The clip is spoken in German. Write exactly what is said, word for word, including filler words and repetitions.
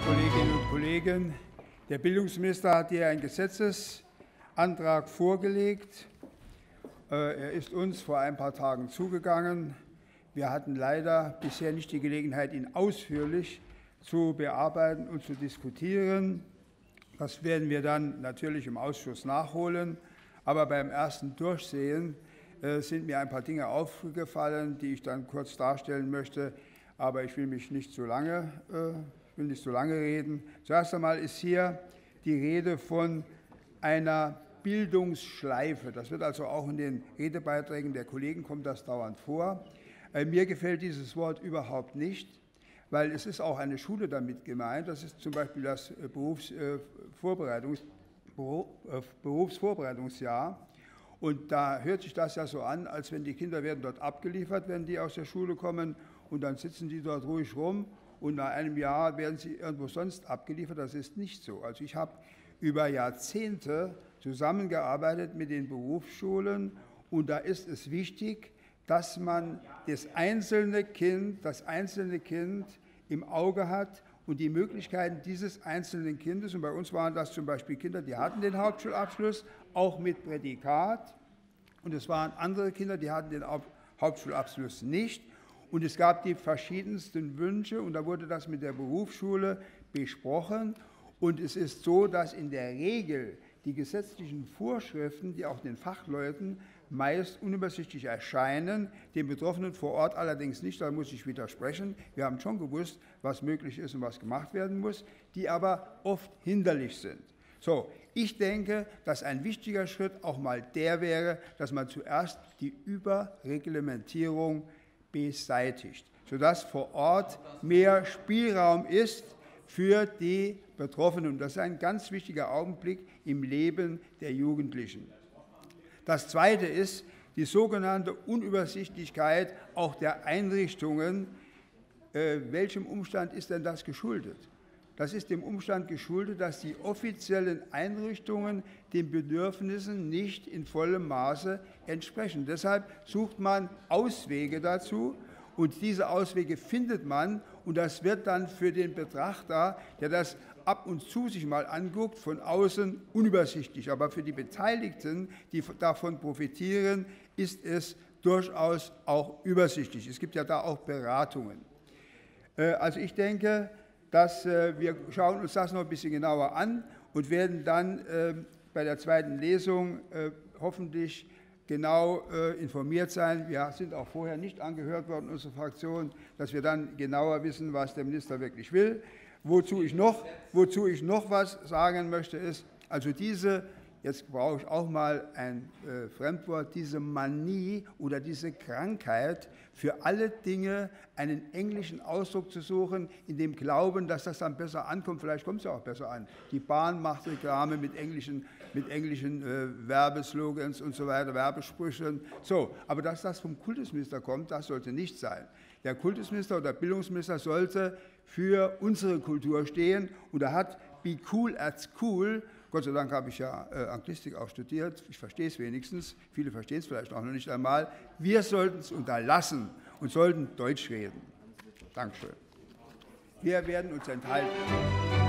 Kolleginnen und Kollegen! Der Bildungsminister hat hier einen Gesetzesantrag vorgelegt. Er ist uns vor ein paar Tagen zugegangen. Wir hatten leider bisher nicht die Gelegenheit, ihn ausführlich zu bearbeiten und zu diskutieren. Das werden wir dann natürlich im Ausschuss nachholen. Aber beim ersten Durchsehen sind mir ein paar Dinge aufgefallen, die ich dann kurz darstellen möchte. Aber ich will mich nicht so lange, ich will nicht so lange reden. Zuerst einmal ist hier die Rede von einer Bildungsschleife. Das wird also auch in den Redebeiträgen der Kollegen, kommt das dauernd vor. Mir gefällt dieses Wort überhaupt nicht, weil es ist auch eine Schule damit gemeint. Das ist zum Beispiel das Berufsvorbereitungs Berufsvorbereitungsjahr. Und da hört sich das ja so an, als wenn die Kinder werden dort abgeliefert, wenn die aus der Schule kommen, und dann sitzen die dort ruhig rum und nach einem Jahr werden sie irgendwo sonst abgeliefert. Das ist nicht so. Also ich habe über Jahrzehnte zusammengearbeitet mit den Berufsschulen, und da ist es wichtig, dass man das einzelne Kind, das einzelne Kind im Auge hat und die Möglichkeiten dieses einzelnen Kindes. Und bei uns waren das zum Beispiel Kinder, die hatten den Hauptschulabschluss, auch mit Prädikat. Und es waren andere Kinder, die hatten den Hauptschulabschluss nicht. Und es gab die verschiedensten Wünsche, und da wurde das mit der Berufsschule besprochen. Und es ist so, dass in der Regel die gesetzlichen Vorschriften, die auch den Fachleuten meist unübersichtlich erscheinen, den Betroffenen vor Ort allerdings nicht, da muss ich widersprechen. Wir haben schon gewusst, was möglich ist und was gemacht werden muss, die aber oft hinderlich sind. So, ich denke, dass ein wichtiger Schritt auch mal der wäre, dass man zuerst die Überreglementierung beseitigt, sodass vor Ort mehr Spielraum ist für die Betroffenen. Und das ist ein ganz wichtiger Augenblick im Leben der Jugendlichen. Das Zweite ist die sogenannte Unübersichtlichkeit auch der Einrichtungen. Äh, welchem Umstand ist denn das geschuldet? Das ist dem Umstand geschuldet, dass die offiziellen Einrichtungen den Bedürfnissen nicht in vollem Maße entsprechen. Deshalb sucht man Auswege dazu, und diese Auswege findet man, und das wird dann für den Betrachter, der das ab und zu sich mal anguckt, von außen unübersichtlich. Aber für die Beteiligten, die davon profitieren, ist es durchaus auch übersichtlich. Es gibt ja da auch Beratungen. Also ich denke, dass wir schauen uns das noch ein bisschen genauer an und werden dann bei der zweiten Lesung hoffentlich genau informiert sein. Wir sind auch vorher nicht angehört worden, unsere Fraktion, dass wir dann genauer wissen, was der Minister wirklich will. Wozu ich noch, wozu ich noch was sagen möchte, ist, also diese, jetzt brauche ich auch mal ein äh, Fremdwort, diese Manie oder diese Krankheit, für alle Dinge einen englischen Ausdruck zu suchen, in dem Glauben, dass das dann besser ankommt. Vielleicht kommt es ja auch besser an. Die Bahn macht Reklame mit englischen, mit englischen äh, Werbeslogans und so weiter, Werbesprüchen. So, aber dass das vom Kultusminister kommt, das sollte nicht sein. Der Kultusminister oder der Bildungsminister sollte für unsere Kultur stehen, und er hat Be Cool at School. Gott sei Dank habe ich ja äh, Anglistik auch studiert, ich verstehe es wenigstens, viele verstehen es vielleicht auch noch nicht einmal. Wir sollten es unterlassen und sollten Deutsch reden. Dankeschön. Wir werden uns enthalten.